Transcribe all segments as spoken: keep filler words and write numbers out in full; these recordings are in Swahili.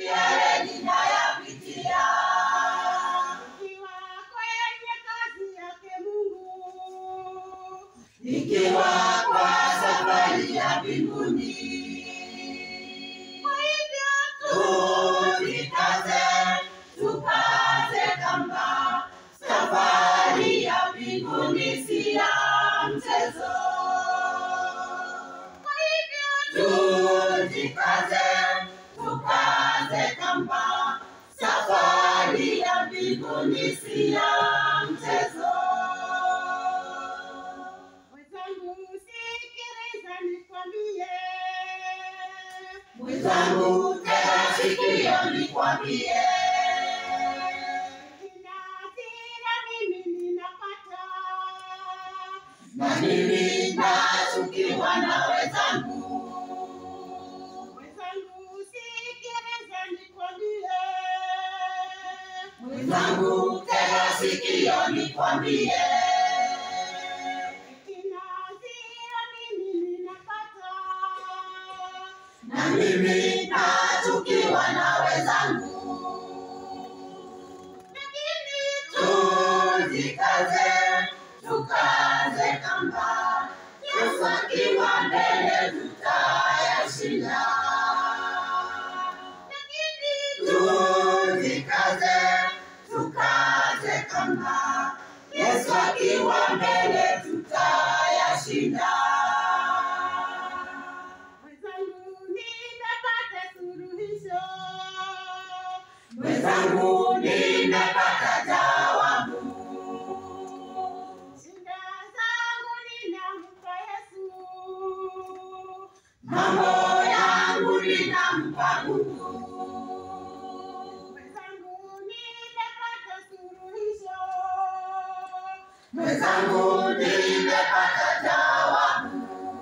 yale ninayapitia. Nikiwa kwenye kazi yake Mungu, nikiwa kwa safari ya mbinguni. Kwa hivyo tujikaze, tukaze kamba, safari ya mbinguni si ya mchezo. Kwa hivyo tujikaze, tukaze kamba, safari ya mbinguni si ya mchezo. Mwenzangu sikiliza nikwambie, mwenzangu tega sikio nikwambie, hasira mimi ninapata, na mimi nachukiwa na wenzangu. mwenzangu sikiliza nikwambie, mwenzangu tega sikio nikwambie, hasira mimi ninapata, na mimi nachukiwa na wenzangu. Tujikaze, tukaze kamba, Yesu akiwa mbele tutayashinda. Tujikaze, tukaze kamba, Yesu akiwa mbele tutayashinda. mwenzangu nimepata suluhisho, Mwenzangu nimepata jawabu, shida zangu ninampa Yesu, mambo yangu ninampa Mungu. mwenzangu nimepata suluhisho, Mwenzangu nimepata jawabu,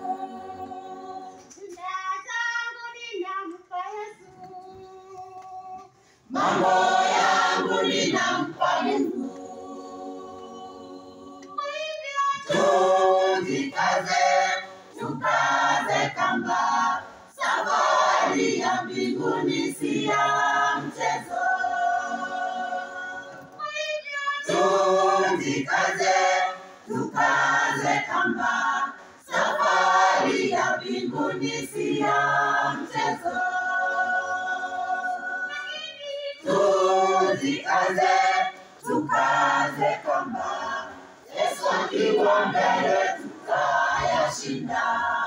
shida zangu ninampa Yesu, mambo yangu ninampa Mungu. kwa hivyo Tujikaze, tukaze kamba, safari ya mbinguni si ya mchezo. kwa hivyo Tujikaze, tukaze kamba, safari ya mbinguni si ya mchezo. Tujikaze, tukaze kamba, Yesu akiwa mbele tutayashinda.